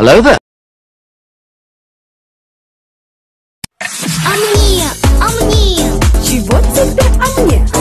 Hello there. А мне, Чего тебе, а мне?